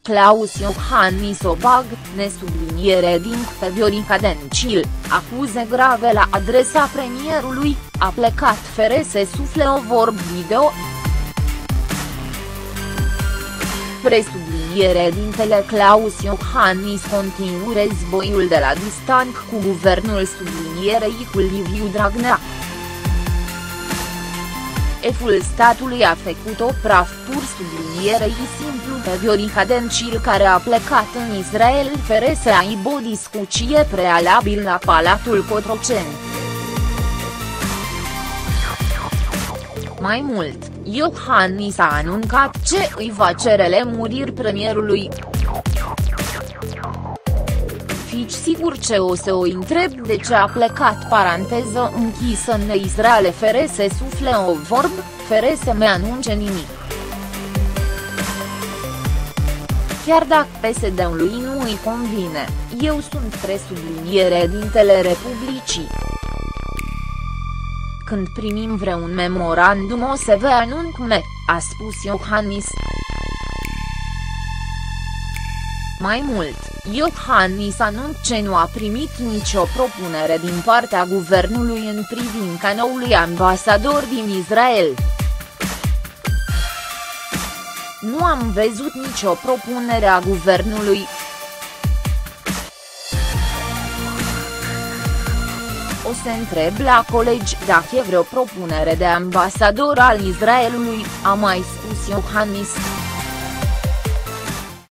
Klaus Iohannis o bag, nesubliniere din pe Viorica Dencil, acuze grave la adresa premierului, a plecat fără să sufle o vorbă video. Presubliniere dintele Klaus Iohannis continuă războiul de la distanță cu guvernul sublinierei cu Liviu Dragnea. Șeful statului a făcut o praf pur sublinierei simplu pe Viorica Dencil, care a plecat în Israel fără să aibă o discuție prealabil la Palatul Cotroceni. Mai mult, Iohannis a anuncat ce îi va cere lămuriri premierului. Fiți sigur ce o să o întreb de ce a plecat paranteză închisă în Israel fără să sufle o vorbă, fără să mi anunce nimic. Chiar dacă PSD-ului nu îi convine, eu sunt presubliniere dintele Republicii. Când primim vreun memorandum o să vă anunț, a spus Iohannis. Mai mult, Iohannis anunță că nu a primit nicio propunere din partea guvernului în privința noului ambasador din Israel. Nu am văzut nicio propunere a guvernului. O să întreb la colegi dacă e vreo propunere de ambasador al Israelului, a mai spus Iohannis.